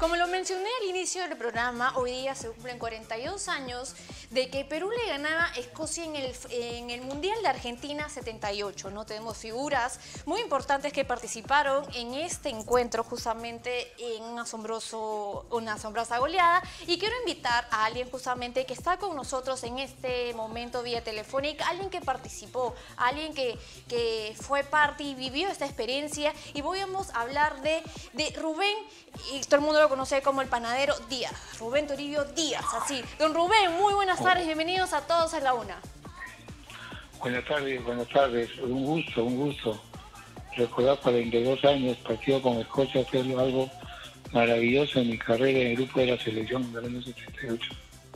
Como lo mencioné al inicio del programa, hoy día se cumplen 42 años de que Perú le ganaba a Escocia en el Mundial de Argentina 78. ¿No? Tenemos figuras muy importantes que participaron en este encuentro justamente en una asombrosa goleada. Y quiero invitar a alguien justamente que está con nosotros en este momento vía telefónica, alguien que participó, alguien que fue parte y vivió esta experiencia. Y vamos a hablar de Rubén, y todo el mundo lo conoce como el panadero Díaz, Rubén Toribio Díaz, así. Don Rubén, muy buenas tardes, bienvenidos a todos a la una. Buenas tardes, un gusto. Recordar 42 años, partido con Escocia, fue algo maravilloso en mi carrera en el grupo de la selección del año 78.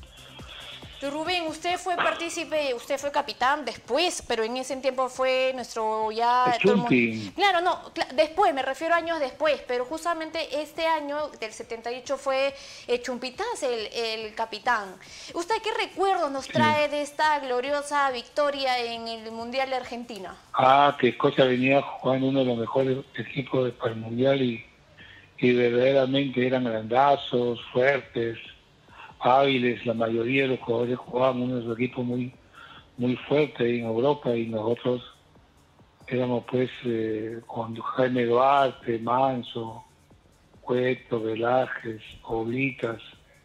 Don Rubén, usted fue partícipe, usted fue capitán después, pero en ese tiempo fue nuestro ya... Claro, no, después, me refiero a años después, pero justamente este año del 78 fue Chumpitaz el capitán. ¿Usted qué recuerdo nos trae de esta gloriosa victoria en el Mundial de Argentina? Que Escocia venía jugando uno de los mejores equipos para el Mundial y verdaderamente eran grandazos, fuertes, hábiles. La mayoría de los jugadores jugaban uno de esos equipos muy fuertes en Europa, y nosotros éramos pues con Jaime Duarte, Manso, Cueto, Velázquez, Oblitas,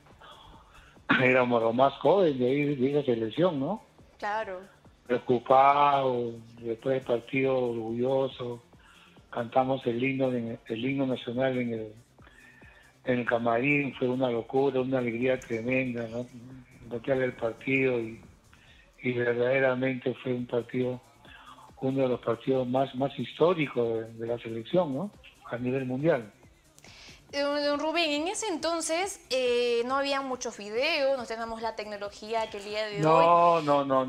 éramos los más jóvenes de esa selección, ¿no? Claro. Preocupados, después del partido orgulloso, cantamos el himno nacional en el camarín. Fue una locura, una alegría tremenda, ¿no? Voltear el partido y verdaderamente fue uno de los partidos más históricos de la selección, ¿no? A nivel mundial. Don Rubén, en ese entonces no había muchos videos, no teníamos la tecnología que el día de hoy.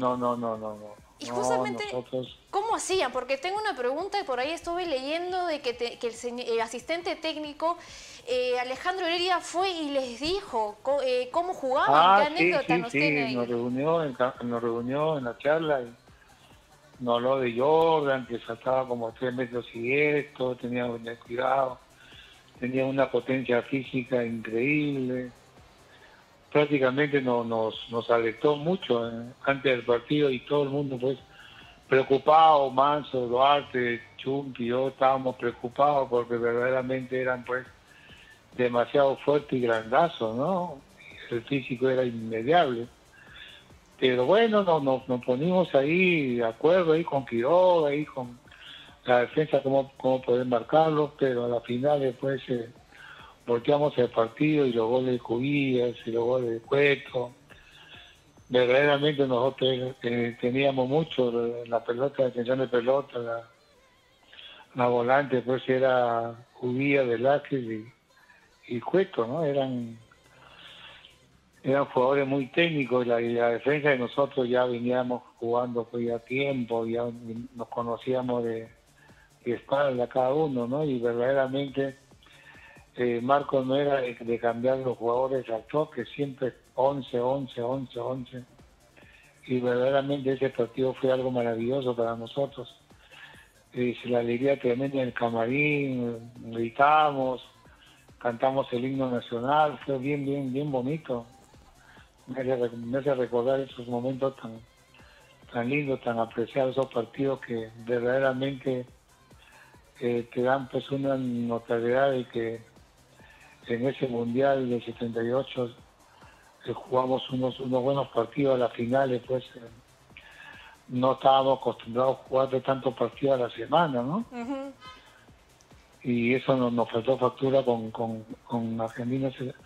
No. Y justamente, nosotros... ¿cómo hacían? Porque tengo una pregunta y por ahí estuve leyendo de que el asistente técnico Alejandro Heredia fue y les dijo cómo jugaban, qué anécdota nos tiene ahí. Nos reunió en la charla y nos habló de Jordan, que saltaba como 3 metros y esto, tenía cuidado, tenía una potencia física increíble. Prácticamente nos alertó mucho antes del partido, y todo el mundo pues preocupado. Manso, Duarte, Chumpi, yo estábamos preocupados porque verdaderamente eran pues demasiado fuertes y grandazos, ¿no? El físico era inmediable. Pero bueno, nos ponimos ahí de acuerdo ahí con Quiroga, ahí con la defensa, cómo poder marcarlos, pero a la final después volteamos el partido y los goles de Cubillas y los goles de Cueto. Verdaderamente nosotros teníamos mucho la pelota, la detención de pelota, la volante, pues era Cubillas, Velázquez y Cueto, ¿no? Eran jugadores muy técnicos, y la defensa de nosotros ya veníamos jugando pues ya tiempo, ya nos conocíamos de espalda cada uno, ¿no? Y verdaderamente Marco no era de cambiar los jugadores al toque, siempre 11, y verdaderamente ese partido fue algo maravilloso para nosotros. La alegría tremenda en el camarín, gritamos, cantamos el himno nacional, fue bien bonito. Me hace recordar esos momentos tan lindos, tan apreciados, esos partidos que verdaderamente te dan pues una notabilidad de que en ese Mundial del 78 jugamos unos buenos partidos a las finales, pues no estábamos acostumbrados a jugar de tantos partidos a la semana, ¿no? Uh-huh. Y eso nos faltó factura con Argentina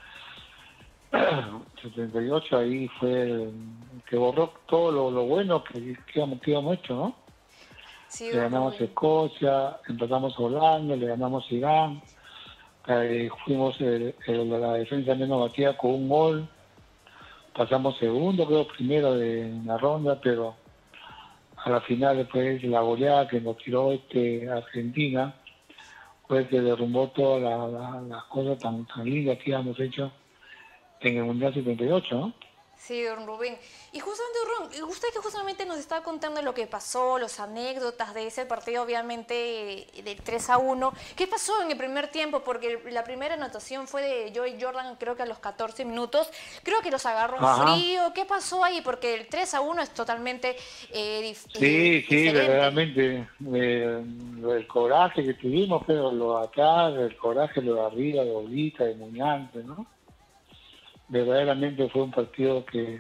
78, ahí fue el que borró todo lo bueno que habíamos hecho, ¿no? Sí, le ganamos a Escocia, empatamos a Holanda, le ganamos a Irán, fuimos la defensa menos batida con un gol, pasamos segundo, creo primero en la ronda, pero a la final después la goleada que nos tiró Argentina fue que derrumbó todas las cosas tan lindas que habíamos hecho en el Mundial 78, ¿no? Sí, don Rubén. Y justamente, don Rubén, usted que justamente nos está contando lo que pasó, las anécdotas de ese partido, obviamente, del 3-1. ¿Qué pasó en el primer tiempo? Porque la primera anotación fue de Joey Jordan, creo que a los 14 minutos. Creo que los agarró en Ajá. frío. ¿Qué pasó ahí? Porque el 3-1 es totalmente Sí, sí, diferente. verdaderamente. El coraje que tuvimos, pero lo de acá, el coraje, lo de arriba, de Olita, de Muñante, ¿no? Verdaderamente fue un partido que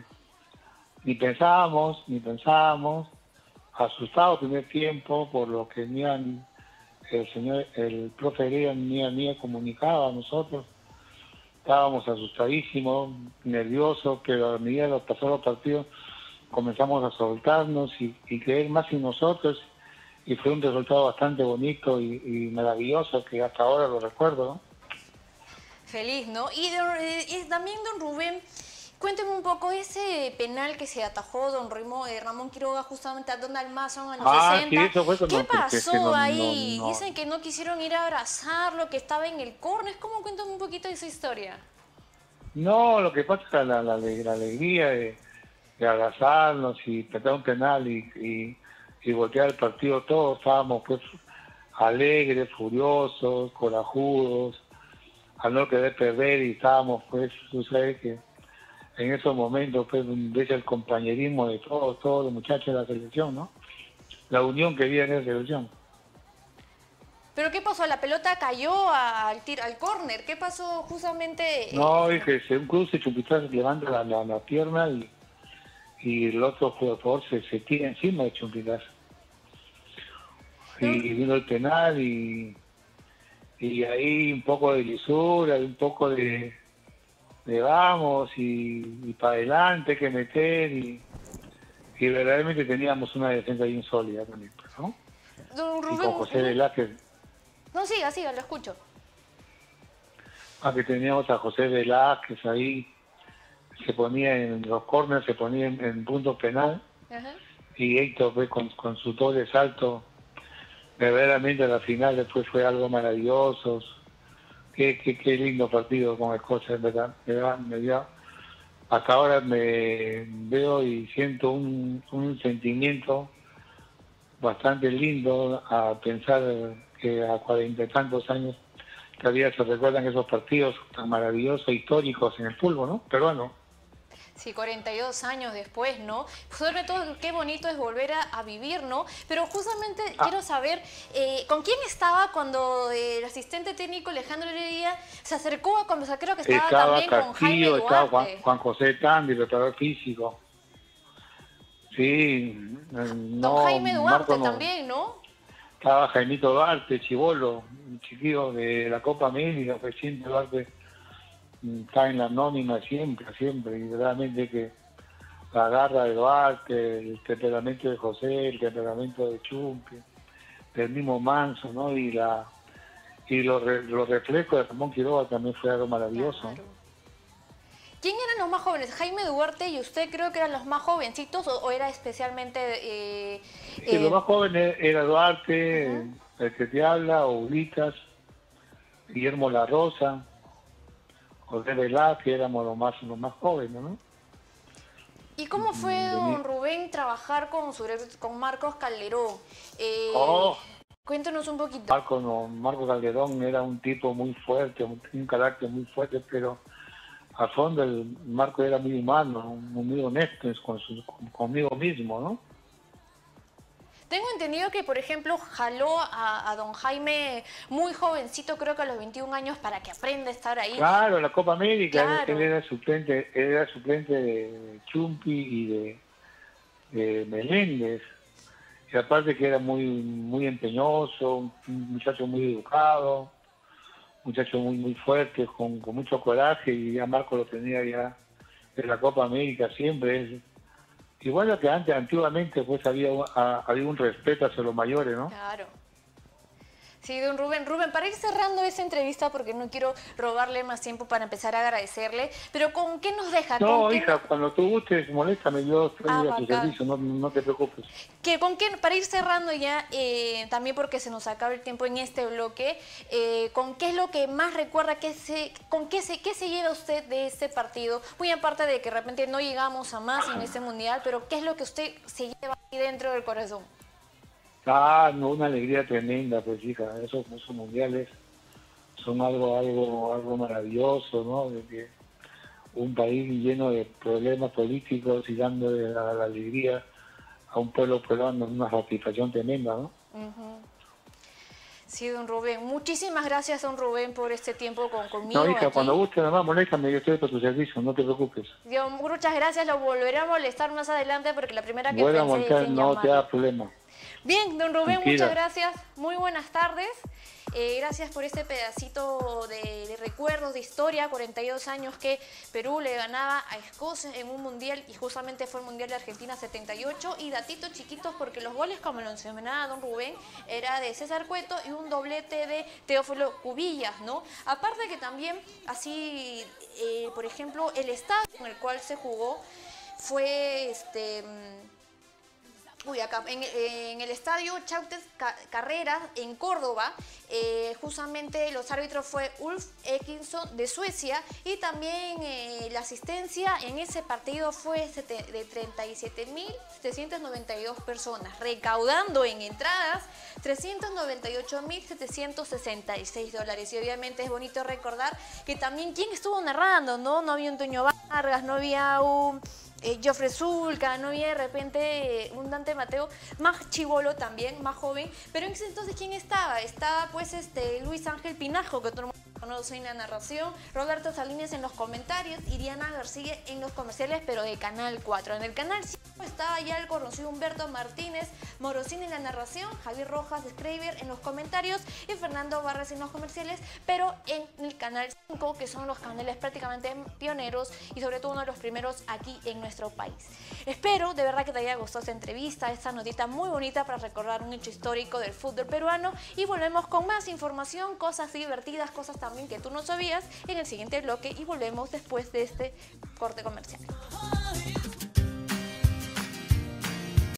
ni pensábamos, asustado el primer tiempo por lo que el profe Heredia ni comunicaba a nosotros. Estábamos asustadísimos, nerviosos, pero a medida que pasaron los partidos comenzamos a soltarnos y creer más en nosotros y fue un resultado bastante bonito y maravilloso que hasta ahora lo recuerdo, ¿no? Feliz, ¿no? Y también, don Rubén, cuénteme un poco ese penal que se atajó Ramón Quiroga justamente a Donald Mason a los Sí, 60. eso fue ¿Qué cuando que pasó ahí? Dicen que no quisieron ir a abrazarlo, que estaba en el córner. ¿Cómo? Cuéntame un poquito de esa historia. no, lo que pasa es que la alegría de abrazarnos y pegar un penal y voltear el partido, todos estábamos pues alegres, furiosos, corajudos, al no querer perder y estábamos pues, tú sabes que en esos momentos pues ves el compañerismo de todos los muchachos de la selección, ¿no? La unión que había en esa selección. ¿Pero qué pasó? La pelota cayó al córner. ¿Qué pasó justamente? No, y que un cruce, Chumpitaz levanta la pierna y el otro jugador se tira encima de Chumpitaz. Y vino el penal y ahí un poco de lisura, un poco de vamos y para adelante hay que meter y verdaderamente teníamos una defensa bien sólida también, ¿no? Don Y Rubén, con José Velázquez, no, siga, lo escucho. que teníamos a José Velázquez ahí, se ponía en los corners, se ponía en punto penal Ajá. y Héctor pues, con su doble salto, verdaderamente la final después fue algo maravilloso. Qué lindo partido con Escocia, en verdad. Hasta ahora me veo y siento un sentimiento bastante lindo a pensar que a 40 y tantos años todavía se recuerdan esos partidos tan maravillosos, históricos en el fútbol, ¿no? Peruano. Sí, 42 años después, ¿no? Sobre todo, qué bonito es volver a vivir, ¿no? Pero justamente quiero saber, ¿con quién estaba cuando el asistente técnico Alejandro Heredia se acercó a conversar? Creo que estaba Estaba también con Jaime Castillo, estaba Duarte. Juan José Tandi, preparador físico. Sí, Don no, Jaime Marco Duarte no. también, ¿no? Estaba Jaimito Duarte, chibolo, un chiquillo de la Copa América, presidente Duarte está en la nómina siempre, y realmente que la garra de Duarte, el temperamento de José, el temperamento de Chumpi, del mismo Manso, ¿no? Los reflejos de Ramón Quiroga también fue algo maravilloso, ¿no? Claro. ¿Quién eran los más jóvenes? ¿Jaime Duarte y usted creo que eran los más jovencitos o era especialmente... Sí, lo más joven era Duarte, Ujú. el que te habla, Ulitas, Guillermo La Rosa, José Velázquez, éramos los más jóvenes, ¿no? ¿Y cómo fue, don Vení- Rubén, trabajar con Marcos Calderón? Eh, Oh, Cuéntenos un poquito. Marco, no, Marco Calderón era un tipo muy fuerte, un carácter muy fuerte, pero a fondo el Marco era muy humano, muy honesto conmigo mismo, ¿no? Tengo entendido que, por ejemplo, jaló a don Jaime muy jovencito, creo que a los 21 años, para que aprenda a estar ahí. Claro, en la Copa América él Claro. era suplente de Chumpi y de Meléndez. Y aparte que era muy empeñoso, un muchacho muy educado, un muchacho muy fuerte, con mucho coraje, y ya Marco lo tenía ya en la Copa América siempre. Igual que antiguamente pues había un respeto hacia los mayores, ¿no? Claro. Sí, don Rubén. Rubén, para ir cerrando esta entrevista, porque no quiero robarle más tiempo para empezar a agradecerle, pero ¿con qué nos deja? No, hija, cuando tú gustes, moléstame, yo estoy a tu bacán. servicio, no te preocupes. Para ir cerrando ya, también porque se nos acaba el tiempo en este bloque, ¿con qué es lo que más recuerda, qué se lleva usted de este partido? Muy aparte de que de repente no llegamos a más en este mundial, pero ¿qué es lo que usted se lleva ahí dentro del corazón? Ah, no, una alegría tremenda, pues hija, esos mundiales son algo maravilloso, ¿no? De que un país lleno de problemas políticos y dándole la alegría a un pueblo peruano, una satisfacción tremenda, ¿no? Sí, don Rubén. Muchísimas gracias, don Rubén, por este tiempo conmigo. No, hija, aquí. cuando guste, nada más, moléstame, yo estoy a tu servicio, no te preocupes. Dios, muchas gracias, lo volveré a molestar más adelante porque la primera que Vuelva a pensé montar, es en no te llamarle. da problema. Bien, don Rubén, Tranquila. muchas gracias. Muy buenas tardes. Gracias por este pedacito de recuerdos, de historia. 42 años que Perú le ganaba a Escocia en un mundial y justamente fue el Mundial de Argentina 78. Y datitos chiquitos porque los goles, como lo mencionaba don Rubén, era de César Cueto y un doblete de Teófilo Cubillas, ¿no? Aparte que también así, por ejemplo, el estadio en el cual se jugó fue acá, en el estadio Chautes Carreras en Córdoba, justamente los árbitros fue Ulf Ekilsson de Suecia y también la asistencia en ese partido fue de 37.792 personas, recaudando en entradas $398.766. Y obviamente es bonito recordar que también quién estuvo narrando, ¿no? No había un Toño Vargas, no había un Joffre Zulca, no había de repente un Dante Mateo más chibolo también, más joven, pero en ese entonces ¿quién estaba? Estaba pues Luis Ángel Pinajo, que todo el mundo conoce en la narración, Roberto Salinas en los comentarios y Diana García en los comerciales, pero de Canal 4. En el Canal 5 estaba ya el conocido Humberto Martínez Morosini en la narración, Javier Rojas Schreiber en los comentarios y Fernando Barras en los comerciales, pero en el Canal 5, que son los canales prácticamente pioneros y sobre todo uno de los primeros aquí en nuestro país. Espero de verdad que te haya gustado esta entrevista, esta notita muy bonita para recordar un hecho histórico del fútbol peruano y volvemos con más información, cosas divertidas, cosas también que tú no sabías en el siguiente bloque y volvemos después de este corte comercial.